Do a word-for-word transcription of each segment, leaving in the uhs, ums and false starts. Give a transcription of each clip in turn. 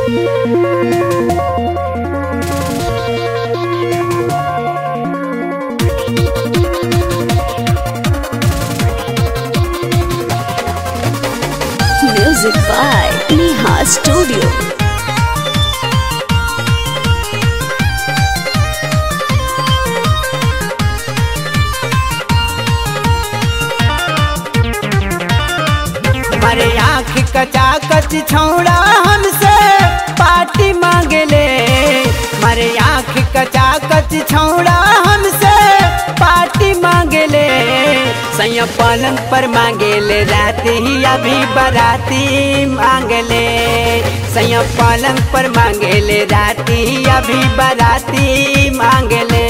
Music by Neha Studio. मारे आँख कचा कच छौड़ा हमसे पार्टी मांगले। मारे आँख कचा कच छौड़ा हमसे पार्टी मांगले। सैया पलंग पर मांगले रात ही अभी बाराती मांगले। सैया पलंग पर मांगले रात ही अभी बाराती मांगले।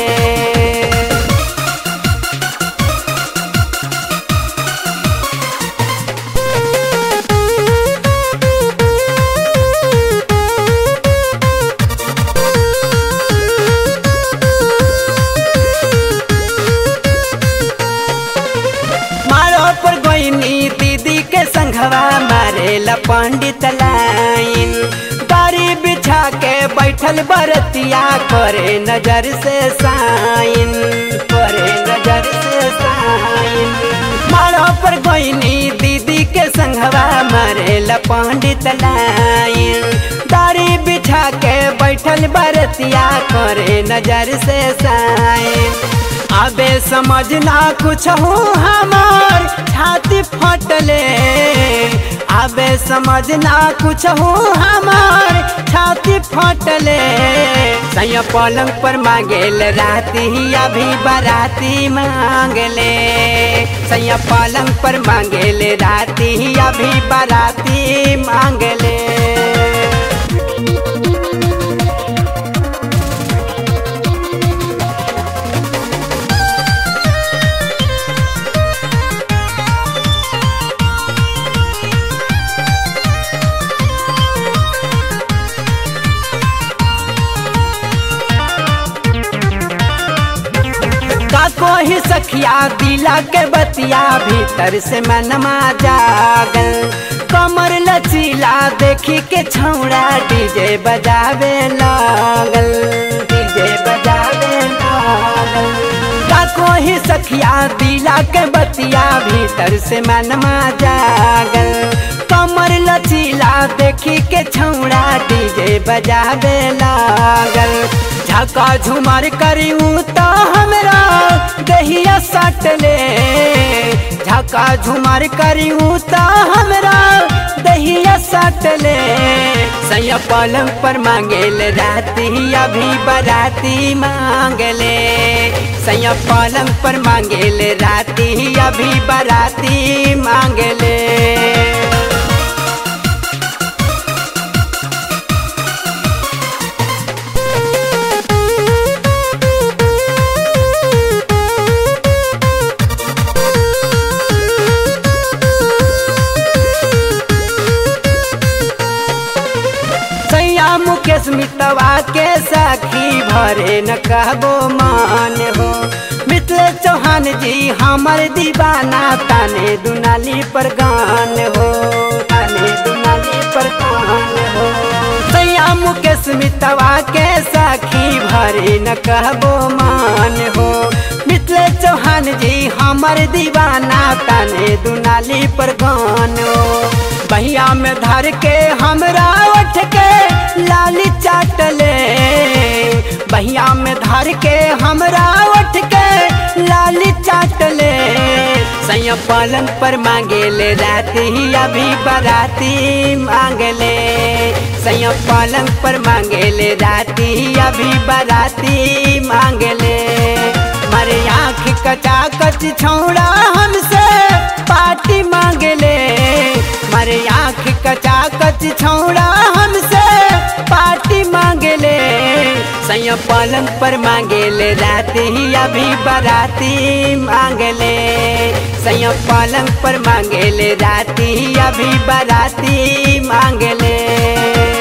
दीदी के संघवा मारेला पंडित लाइन। बारी बिछा के बैठल बरतिया करे नजर से साइन। करे नजर से साइन। मारो पर गोइनी दीदी के संघवा मारेला पंडित लाइन। बारी बिछा के बैठल बरतिया करे नजर से साइन। अबे समझना कुछ हो हमार छाती फटले। अबे समझना कुछ हो हमार छाती फटले। सैया पलंग पर मांगले राती ही अभी बाराती मांगले। सैया पलंग पर मांगले राती ही अभी बाराती मांगले। कोही सखिया दिला के बतिया भीतर से मनमा जागल। कमर लचीला देखी के छौड़ा डीजे बजावे लागल। डीजे बजावे लागल। का कोही सखिया दिला के बतिया भीतर से मनमा जागल। कमर लचीला देखी के छौड़ा डीजे बजावे लागल। झका झुमर करियूं तो हमरा दहिया सटले। झका झुमर करियूं तो हमरा दहिया सटले। सैया पलंग पर मांगले राती अभी बाराती मांगले। सैया पलंग पर मांगले राती अभी बाराती मांगले। मुकेश मितवा के साखी भरे न कहबो मान हो। मिथिले चौहान जी हमर दीवाना ताने दुनाली पर गान हो। ताने दुनाली पर गान हो। सैया मुकेश मितवा के साखी भरे न कहबो मान हो। मिथिले चौहान जी हमर दीवाना ताने दुनाली पर गान हो। बहिया में धर के हमरा उठ के लाली चाटले। बहिया में धर के हमरा उठ के लाली चाटले। सैया पलंग पर मांगले राती अभी बाराती मांगले। सैया पलंग पर मांगले राती अभी बाराती मांगले। मारे आँख कचा कच छौड़ा हमसे पार्टी मांगले। मारे आँख कचा कच छौड़ा हमसे पार्टी मांगले। सैया पलंग पर मांगले राती अभी बाराती मांगले। सैया पलंग पर मांगले राती अभी बाराती मांगले।